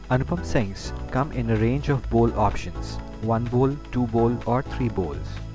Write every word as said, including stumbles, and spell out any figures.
Anupam Singhs come in a range of bowl options: one bowl, two bowl or three bowls.